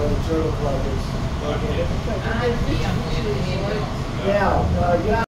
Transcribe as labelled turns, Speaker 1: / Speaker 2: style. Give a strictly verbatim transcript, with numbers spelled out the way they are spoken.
Speaker 1: where the turtle club is located.
Speaker 2: I see, I'm
Speaker 1: Now, uh, you